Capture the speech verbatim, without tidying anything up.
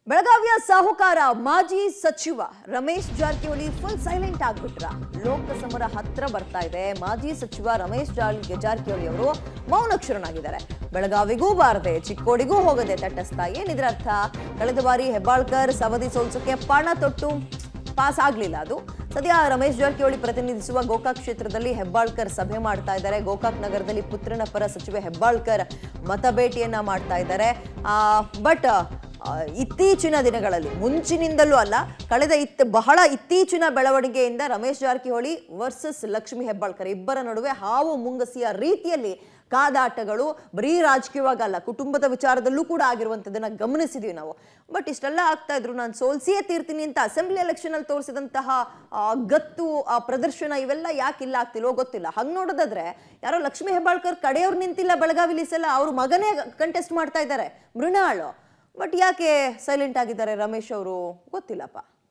ಬೆಳಗಾವಿಯ ಸಾಹುಕಾರ ಮಾಜಿ ಸಚಿವ ರಮೇಶ್ ಜಾರಕಿಹೊಳಿ ಫುಲ್ ಸೈಲೆಂಟ್ ಆಗ್ಬಿಟ್ರ. ಲೋಕಸಮರ ಹತ್ರ ಬರ್ತಾ ಇದೆ. ಮಾಜಿ ಸಚಿವ ರಮೇಶ್ ಜಾರಕಿಹೊಳಿ ಅವರು ಮೌನಕ್ಷರನಾಗಿದ್ದಾರೆ. ಬೆಳಗಾವಿಗೂ ಬಾರದೆ ಚಿಕ್ಕೋಡಿಗೂ ಹೋಗದೆ ತಟಸ್ಥ. ಏನಿದ್ರ ಅರ್ಥ? ಕಳೆದ ಬಾರಿ ಹೆಬ್ಬಾಳ್ಕರ್ ಸವದಿ ಸೋಲ್ಸಕ್ಕೆ ಪಣ ತೊಟ್ಟು ಪಾಸ್ ಆಗ್ಲಿಲ್ಲ. ಅದು ಸದ್ಯ ರಮೇಶ್ ಜಾರಕಿಹೊಳಿ ಪ್ರತಿನಿಧಿಸುವ ಗೋಕಾಕ್ ಕ್ಷೇತ್ರದಲ್ಲಿ ಹೆಬ್ಬಾಳ್ಕರ್ ಸಭೆ ಮಾಡ್ತಾ ಇದ್ದಾರೆ. ಗೋಕಾಕ್ ನಗರದಲ್ಲಿ ಪುತ್ರನ ಪರ ಸಚಿವೆ ಹೆಬ್ಬಾಳ್ಕರ್ ಮತಬೇಟಿಯನ್ನ ಮಾಡ್ತಾ ಇದ್ದಾರೆ. ಬಟ್ ಇತ್ತೀಚಿನ ದಿನಗಳಲ್ಲಿ, ಮುಂಚಿನಿಂದಲೂ ಅಲ್ಲ, ಕಳೆದ ಇತ್ ಬಹಳ ಇತ್ತೀಚಿನ ಬೆಳವಣಿಗೆಯಿಂದ ರಮೇಶ್ ಜಾರಕಿಹೊಳಿ ವರ್ಸಸ್ ಲಕ್ಷ್ಮಿ ಹೆಬ್ಬಾಳ್ಕರ್ ಇಬ್ಬರ ನಡುವೆ ಹಾವು ಮುಂಗಸಿಯ ರೀತಿಯಲ್ಲಿ ಕಾದಾಟಗಳು ಬರೀ ರಾಜಕೀಯವಾಗಲ್ಲ, ಕುಟುಂಬದ ವಿಚಾರದಲ್ಲೂ ಕೂಡ ಆಗಿರುವಂಥದ್ದನ್ನ ಗಮನಿಸಿದೀವಿ ನಾವು. ಬಟ್ ಇಷ್ಟೆಲ್ಲ ಆಗ್ತಾ ಇದ್ರು ನಾನು ಸೋಲ್ಸಿಯೇ ತೀರ್ತೀನಿ ಅಂತ ಅಸೆಂಬ್ಲಿ ಎಲೆಕ್ಷನ್ ಅಲ್ಲಿ ತೋರಿಸಿದಂತಹ ಗತ್ತು, ಆ ಪ್ರದರ್ಶನ ಇವೆಲ್ಲ ಯಾಕೆ ಇಲ್ಲ ಆಗ್ತಿಲ್ವೋ ಗೊತ್ತಿಲ್ಲ. ಹಂಗ್ ನೋಡೋದಾದ್ರೆ ಯಾರೋ ಲಕ್ಷ್ಮಿ ಹೆಬ್ಬಾಳ್ಕರ್ ಕಡೆಯವ್ರು ನಿಂತಿಲ್ಲ ಬೆಳಗಾವಿಲಿ, ಸಲ ಅವ್ರ ಮಗನೇ ಕಂಟೆಸ್ಟ್ ಮಾಡ್ತಾ ಇದ್ದಾರೆ, ಮೃಣಾಳು. ಬಟ್ ಯಾಕೆ ಸೈಲೆಂಟ್ ಆಗಿದ್ದಾರೆ ರಮೇಶ್ ಅವರು ಗೊತ್ತಿಲ್ಲಪ್ಪ.